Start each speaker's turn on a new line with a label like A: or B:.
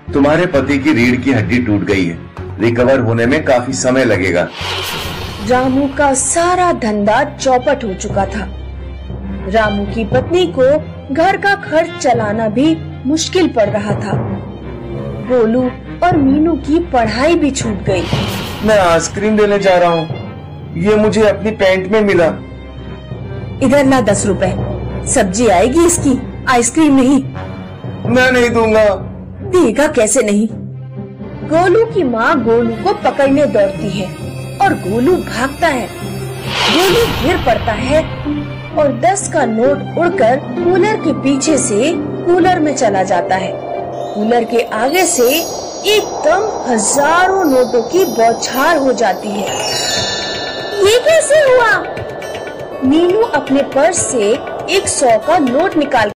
A: तुम्हारे पति की रीढ़ की हड्डी टूट गई है, रिकवर होने में काफी समय लगेगा।
B: रामू का सारा धंधा चौपट हो चुका था। रामू की पत्नी को घर का खर्च चलाना भी मुश्किल पड़ रहा था। गोलू और मीनू की पढ़ाई भी छूट गई।
A: मैं आइसक्रीम लेने जा रहा हूँ, ये मुझे अपनी पैंट में मिला।
B: इधर ला 10 रुपए, सब्जी आएगी इसकी, आइसक्रीम नहीं।
A: मैं नहीं दूंगा।
B: देगा कैसे नहीं। गोलू की माँ गोलू को पकड़ने दौड़ती है और गोलू भागता है। गोलू गिर पड़ता है और 10 का नोट उड़कर कूलर के पीछे से कूलर में चला जाता है। कूलर के आगे से एकदम हजारों नोटों की बौछार हो जाती है। ये कैसे हुआ? मीनू अपने पर्स से एक 100 का नोट निकाल